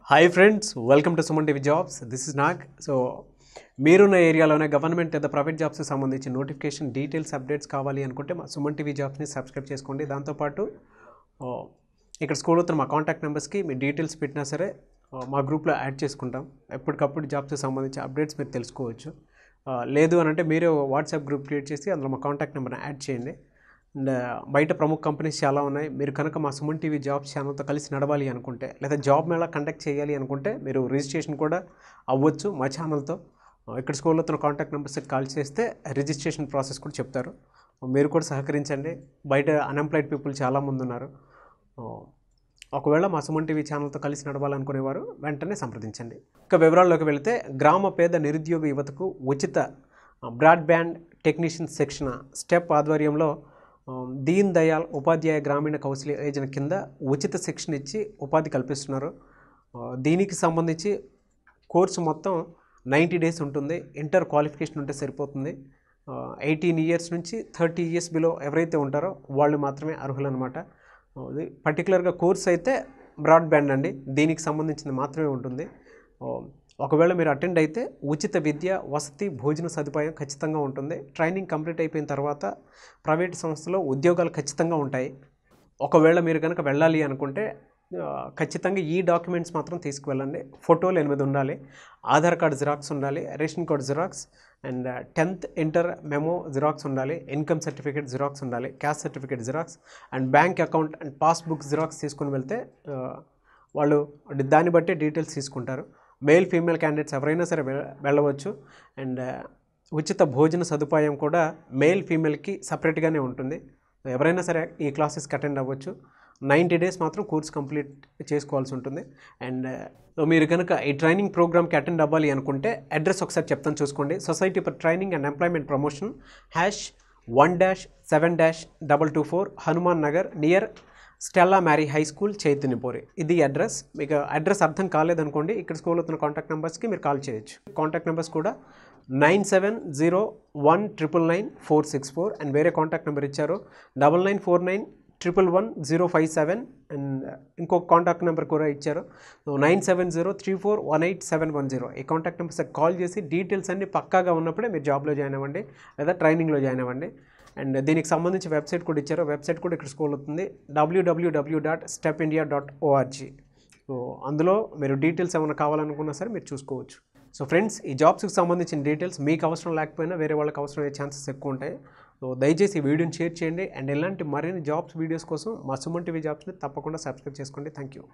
Hi friends, welcome to Suman TV jobs. This is Nag. So మీరున్న ఏరియాలోనే government లేదా private జాబ్స్కి సంబంధించి నోటిఫికేషన్ డీటెయిల్స్ అప్డేట్స్ కావాలి అనుకుంటే మా సుమన్ టీవీ జాబ్స్ని సబ్స్క్రైబ్ చేసుకోండి. దాంతోపాటు ఇక్కడ స్కూల్ అవుతున్న మా కాంటాక్ట్ నెంబర్స్కి మీ డీటెయిల్స్ పెట్టినా సరే మా గ్రూప్లో యాడ్ చేసుకుంటాం. ఎప్పటికప్పుడు జాబ్స్కి సంబంధించి అప్డేట్స్ మీరు తెలుసుకోవచ్చు. లేదు అని అంటే మీరు వాట్సాప్ గ్రూప్ క్రియేట్ చేసి అందులో మా కాంటాక్ట్ నెంబర్ని యాడ్ చేయండి. అండ్ బయట ప్రముఖ కంపెనీస్ చాలా ఉన్నాయి. మీరు కనుక మా సుమన్ టీవీ జాబ్స్ ఛానల్తో కలిసి నడవాలి అనుకుంటే లేదా జాబ్ మేళా కండక్ట్ చేయాలి అనుకుంటే మీరు రిజిస్ట్రేషన్ కూడా అవ్వచ్చు మా ఛానల్తో. ఇక్కడ స్కూల్లో తన కాంటాక్ట్ నెంబర్స్కి కాల్ చేస్తే రిజిస్ట్రేషన్ ప్రాసెస్ కూడా చెప్తారు. మీరు కూడా సహకరించండి. బయట అన్ఎంప్లాయిడ్ పీపుల్ చాలామంది ఉన్నారు. ఒకవేళ మా సుమన్ టీవీ ఛానల్తో కలిసి నడవాలనుకునేవారు వెంటనే సంప్రదించండి. ఇక వివరాల్లోకి వెళితే గ్రామ పేద నిరుద్యోగ యువతకు ఉచిత బ్రాడ్బ్యాండ్ టెక్నీషియన్ శిక్షణ స్టెప్ ఆధ్వర్యంలో దీన్ దయాల్ ఉపాధ్యాయ గ్రామీణ కౌశల్య యోజన కింద ఉచిత శిక్షణ ఇచ్చి ఉపాధి కల్పిస్తున్నారు. దీనికి సంబంధించి కోర్సు మొత్తం 90 డేస్ ఉంటుంది. ఇంటర్ క్వాలిఫికేషన్ ఉంటే సరిపోతుంది. 18 ఇయర్స్ నుంచి 30 ఇయర్స్ బిలో ఎవరైతే ఉంటారో వాళ్ళు మాత్రమే అర్హులన్నమాట. పర్టికులర్గా కోర్స్ అయితే బ్రాడ్బ్యాండ్ అండి, దీనికి సంబంధించింది మాత్రమే ఉంటుంది. ఒకవేళ మీరు అటెండ్ అయితే ఉచిత విద్య, వసతి, భోజన సదుపాయం ఖచ్చితంగా ఉంటుంది. ట్రైనింగ్ కంప్లీట్ అయిపోయిన తర్వాత ప్రైవేట్ సంస్థలో ఉద్యోగాలు ఖచ్చితంగా ఉంటాయి. ఒకవేళ మీరు కనుక వెళ్ళాలి అనుకుంటే ఖచ్చితంగా ఈ డాక్యుమెంట్స్ మాత్రం తీసుకువెళ్ళండి. ఫోటోలు 8 ఉండాలి, ఆధార్ కార్డు జిరాక్స్ ఉండాలి, ration card xerox and 10th inter memo xerox ఉండాలి, ఇన్కమ్ సర్టిఫికేట్ జిరాక్స్ ఉండాలి, caste certificate xerox and bank account and passbook xerox తీసుకుని వెళ్తే వాళ్ళు దాన్ని బట్టి డీటెయిల్స్ తీసుకుంటారు. మేల్ ఫీమేల్ క్యాండిడేట్స్ ఎవరైనా సరే వెళ్ళవచ్చు. అండ్ ఉచిత భోజన సదుపాయం కూడా మేల్ ఫీమేల్కి సపరేట్గానే ఉంటుంది. ఎవరైనా సరే ఈ క్లాసెస్కి అటెండ్ అవ్వచ్చు. 90 డేస్ మాత్రం కోర్స్ కంప్లీట్ చేసుకోవాల్సి ఉంటుంది. అండ్ మీరు కనుక ఈ ట్రైనింగ్ ప్రోగ్రామ్కి అటెండ్ అవ్వాలి అనుకుంటే అడ్రస్ ఒకసారి చెప్తాను చూసుకోండి. Society for training and employment promotion #1-7-224 Hanuman Nagar near Stella Mary high school, Chaitanyapuri. ఇది అడ్రస్. మీకు అడ్రస్ అర్థం కాలేదనుకోండి, ఇక్కడ స్కూల్ అవుతున్న కాంటాక్ట్ నెంబర్స్కి మీరు కాల్ చేయొచ్చు. కాంటాక్ట్ నెంబర్స్ కూడా 9701999464 అండ్ వేరే కాంటాక్ట్ నెంబర్ ఇచ్చారు 9949111057 అండ్ ఇంకొక కాంటాక్ట్ నెంబర్ కూడా ఇచ్చారు 9703418710. ఈ కాంటాక్ట్ నెంబర్స్కి కాల్ చేసి డీటెయిల్స్ అన్నీ పక్కాగా ఉన్నప్పుడే మీరు జాబ్లో జాయిన్ అవ్వండి లేదా ట్రైనింగ్లో జాయిన్ అవ్వండి. అండ్ దీనికి సంబంధించి వెబ్సైట్ కూడా ఇచ్చారు. వెబ్సైట్ కూడా ఇక్కడ స్కూల్ అవుతుంది www.stepindia.org. సో అందులో మీరు డీటెయిల్స్ ఏమైనా కావాలనుకున్నా సరే మీరు చూసుకోవచ్చు. సో ఫ్రెండ్స్, ఈ జాబ్స్కి సంబంధించిన డీటెయిల్స్ మీకు అవసరం లేకపోయినా వేరే వాళ్ళకి అవసరం అయ్యే ఛాన్సెస్ ఎక్కువ ఉంటాయి. సో దయచేసి ఈ వీడియోని షేర్ చేయండి. అండ్ ఇలాంటి మరిన్ని జాబ్స్ వీడియోస్ కోసం మా సుమన్ టీవీ జాబ్స్ని తప్పకుండా సబ్స్క్రైబ్ చేసుకోండి. Thank you.